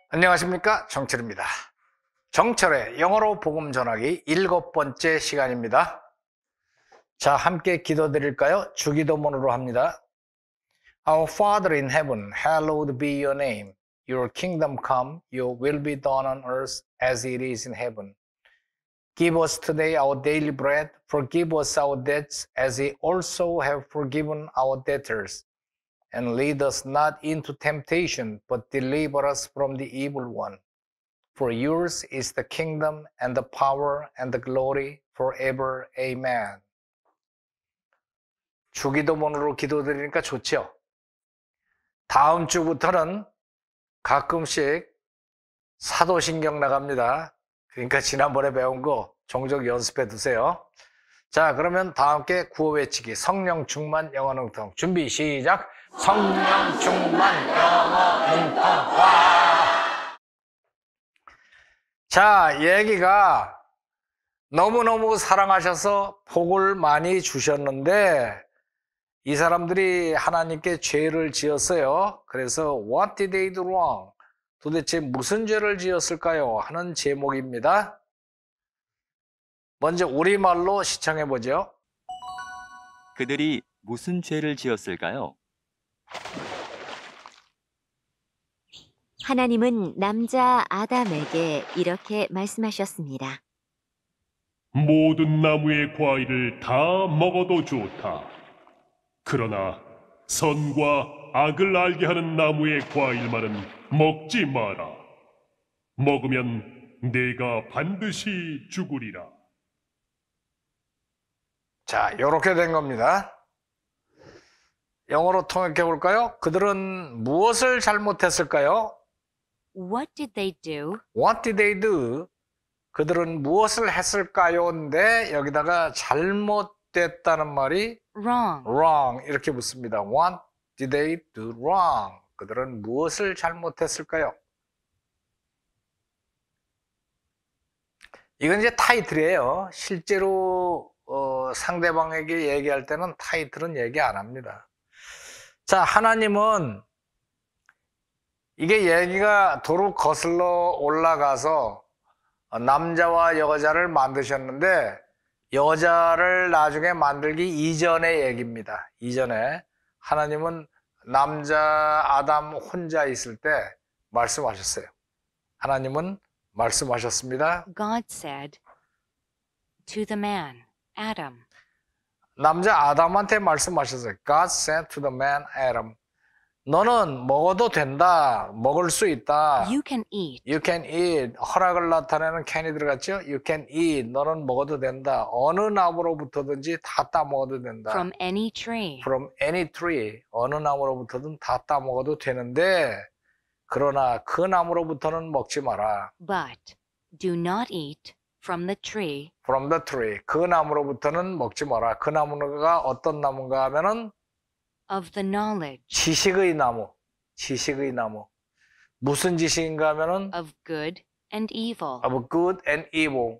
안녕하십니까, 정철입니다. 정철의 영어로 복음 전하기 7번째 시간입니다. 자, 함께 기도드릴까요? 주기도문으로 합니다. Our Father in heaven, hallowed be your name. Your kingdom come, your will be done on earth as it is in heaven. Give us today our daily bread. Forgive us our debts as we also have forgiven our debtors. And lead us not into temptation, but deliver us from the evil one. For yours is the kingdom and the power and the glory forever. Amen. 주기도문으로 기도드리니까 좋죠? 다음 주부터는 가끔씩 사도신경 나갑니다. 그러니까 지난번에 배운 거 종종 연습해 두세요. 자, 그러면 다 함께 구호 외치기. 성령 충만 영어 능통. 준비 시작. 성령 충만 영어 능통. 와! 자, 얘기가 너무너무 사랑하셔서 복을 많이 주셨는데 이 사람들이 하나님께 죄를 지었어요. 그래서 What did they do wrong? 도대체 무슨 죄를 지었을까요? 하는 제목입니다. 먼저 우리말로 시청해 보죠. 그들이 무슨 죄를 지었을까요? 하나님은 남자 아담에게 이렇게 말씀하셨습니다. 모든 나무의 과일을 다 먹어도 좋다. 그러나 선과 악을 알게 하는 나무의 과일만은 먹지 마라. 먹으면 내가 반드시 죽으리라. 자, 이렇게 된 겁니다. 영어로 통역해 볼까요? 그들은 무엇을 잘못했을까요? What did they do? What did they do? 그들은 무엇을 했을까요?인데 여기다가 잘못됐다는 말이 Wrong. wrong 이렇게 붙습니다. What did they do wrong? 그들은 무엇을 잘못했을까요? 이건 이제 타이틀이에요. 실제로 상대방에게 얘기할 때는 타이틀은 얘기 안 합니다. 자, 하나님은 이게 얘기가 도로 거슬러 올라가서 남자와 여자를 만드셨는데 여자를 나중에 만들기 이전의 얘기입니다. 이전에 하나님은 남자 아담 혼자 있을 때 말씀하셨어요. 하나님은 말씀하셨습니다. God said to the man, Adam, 남자 아담한테 말씀하셨어요. God said to the man Adam, 너는 먹어도 된다. 먹을 수 있다. you can eat You can eat. 허락을 나타내는 can이 들어갔죠? You can eat. 너는 먹어도 된다. 어느 나무로부터든지 다 따먹어도 된다. from any tree, From any tree. 어느 나무로부터든 다 따먹어도 되는데 그러나 그 나무로부터는 먹지 마라. but do not eat from the tree From the tree. 그 나무로부터는 먹지 마라. 그 나무가 어떤 나무인가 하면은 of the knowledge 지식의 나무. 지식의 나무. 무슨 지식인가 하면은 of good and evil. of good and evil.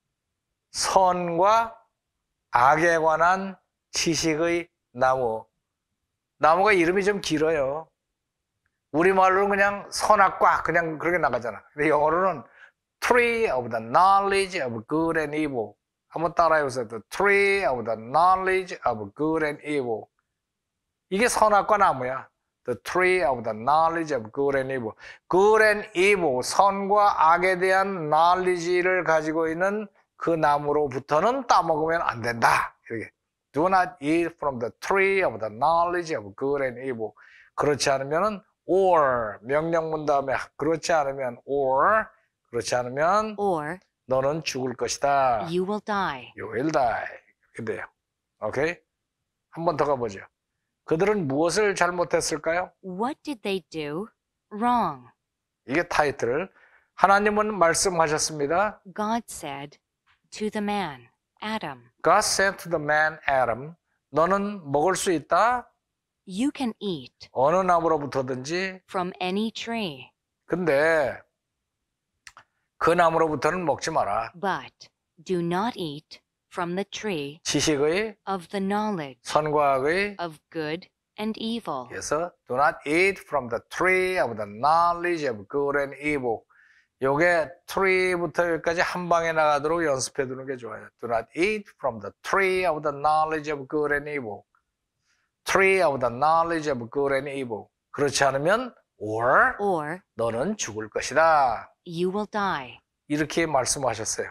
선과 악에 관한 지식의 나무. 나무가 이름이 좀 길어요. 우리말로는 그냥 선악과 그냥 그렇게 나가잖아. 근데 영어로는 Tree of the knowledge of good and evil. 한번 따라해보세요. The tree of the knowledge of good and evil. 이게 선악과 나무야. The tree of the knowledge of good and evil. Good and evil, 선과 악에 대한 knowledge를 가지고 있는 그 나무로부터는 따먹으면 안 된다. 이렇게. Do not eat from the tree of the knowledge of good and evil. 그렇지 않으면은 or 명령문 다음에 그렇지 않으면 or 그렇지 않으면 or 너는 죽을 것이다. you will die. You will die. 이렇게 돼요. 오케이? 한 번 더 가보죠. 그들은 무엇을 잘못했을까요? What did they do wrong? 이게 타이틀. 하나님은 말씀하셨습니다. God said to the man, Adam, God said to the man Adam, 너는 먹을 수 있다. you can eat 어느 나무로부터든지. from any tree, 근데 그 나무로부터는 먹지 마라. but do not eat from the tree 지식의, of the knowledge 선과 악의 of good and evil. 그래서 do not eat from the tree of the knowledge of good and evil. 요게 tree부터 여기까지 한 방에 나가도록 연습해 두는 게 좋아요. Do not eat from the tree of the knowledge of good and evil. Tree of the knowledge of good and evil. 그렇지 않으면 or 너는 죽을 것이다. You will die. 이렇게 말씀하셨어요.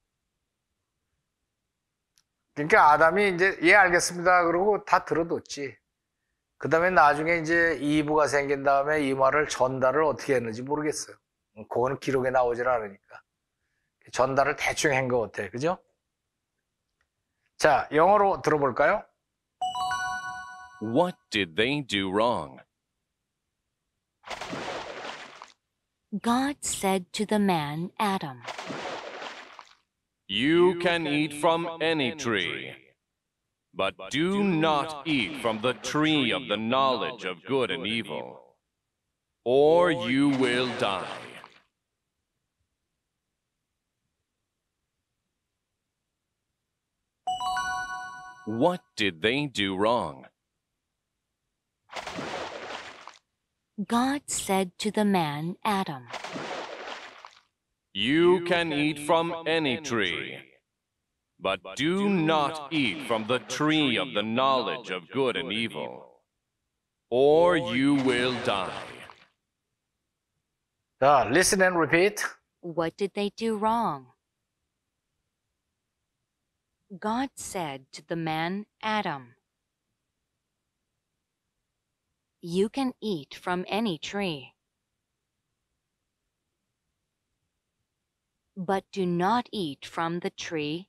그러니까 아담이 이제 예 알겠습니다 그러고 다 들어뒀지. 그 다음에 나중에 이제 이브가 생긴 다음에 이 말을 전달을 어떻게 했는지 모르겠어요. 그거는 기록에 나오질 않으니까. 전달을 대충 한 것 같아. 그죠? 자, 영어로 들어볼까요? What did they do wrong? God said to the man Adam, You can eat from any tree, but do not eat from the tree of the knowledge of good and evil, or you will die. What did they do wrong? God said to the man Adam, You can eat from any tree, but do not eat from the tree of the knowledge of good and evil, or you will die. 자, listen and repeat. What did they do wrong? God said to the man Adam, You can eat from any tree, but do not eat from the tree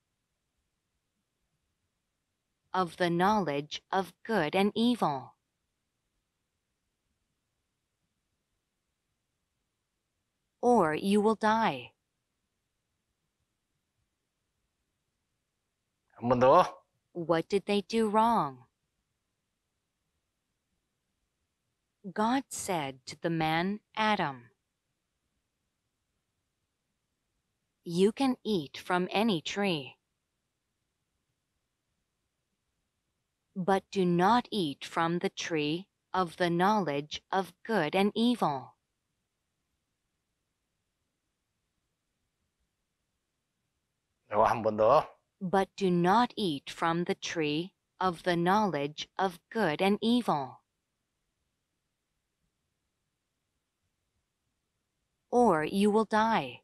of the knowledge of good and evil, or you will die. 한 번 더. What did they do wrong? God said to the man Adam, You can eat from any tree, but do not eat from the tree of the knowledge of good and evil. 이거 한 번 더. But do not eat from the tree of the knowledge of good and evil, or you will die.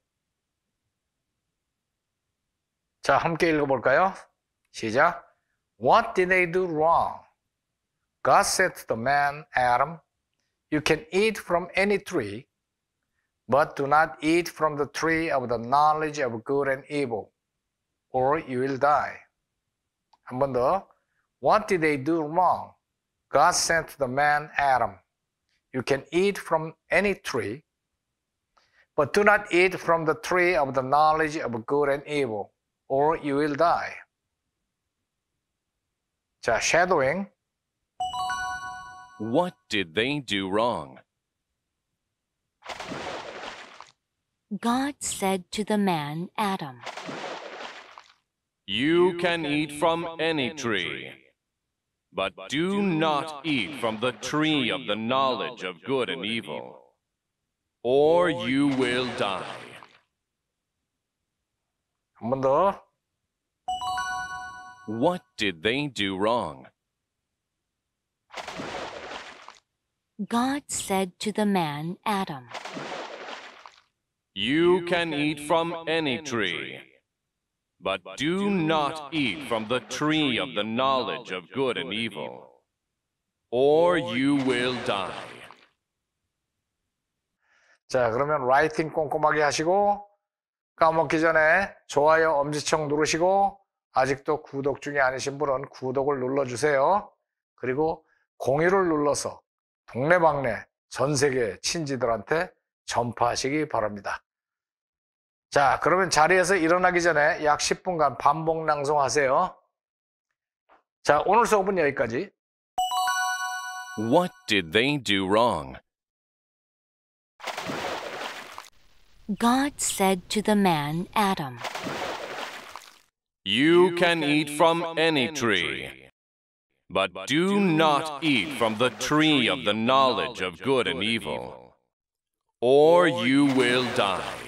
자, 함께 읽어볼까요? 시작. What did they do wrong? God said to the man Adam, You can eat from any tree, but do not eat from the tree of the knowledge of good and evil, or you will die. 한 번 더. What did they do wrong? God said to the man Adam, You can eat from any tree, but do not eat from the tree of the knowledge of good and evil, or you will die. 자, shadowing. What did they do wrong? God said to the man Adam, You can eat from any tree, but do not eat from the tree of the knowledge of good and evil, or you will die. 한 번 더. What did they do wrong? God said to the man Adam, You can eat from any tree, but do not eat from the tree of the knowledge of good and evil, or you will die. 자, 그러면 라이팅 꼼꼼하게 하시고 까먹기 전에 좋아요 엄지척 누르시고 아직도 구독 중이 아니신 분은 구독을 눌러주세요. 그리고 공유를 눌러서 동네방네 전 세계 친지들한테 전파하시기 바랍니다. 자, 그러면 자리에서 일어나기 전에 약 10분간 반복 낭송하세요. 자, 오늘 수업은 여기까지. What did they do wrong? God said to the man Adam, You can eat from any tree, But do not eat from the tree of the knowledge of good and evil, or you will die.